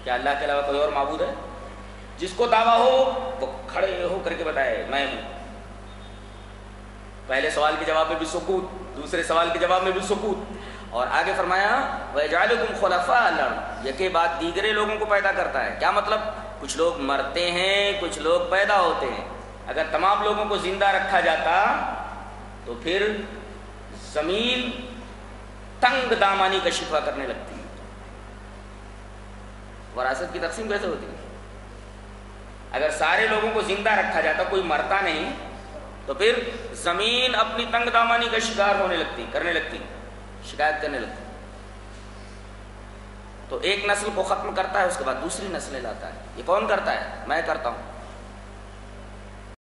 क्या अल्लाह के अलावा कोई और माबूद है? जिसको दावा हो वो खड़े हो करके बताए मैं हूं। पहले सवाल के जवाब में भी सुकूत, दूसरे सवाल के जवाब में भी सुकूत, और आगे फरमाया वयजालुकुम खुलफा अल-अर्द, यके बाद दीगरे लोगों को पैदा करता है। क्या मतलब? कुछ लोग मरते हैं, कुछ लोग पैदा होते हैं। अगर तमाम लोगों को जिंदा रखा जाता तो फिर जमीन तंग दामानी का शिकवा करने लगती है। वरासत की तकसीम कैसे होती है? अगर सारे लोगों को जिंदा रखा जाता, कोई मरता नहीं, तो फिर जमीन अपनी तंग दामानी का शिकार होने लगती, करने लगती, शिकायत करने लगती। तो एक नस्ल को खत्म करता है, उसके बाद दूसरी नस्लें लाता है। ये कौन करता है? मैं करता हूं।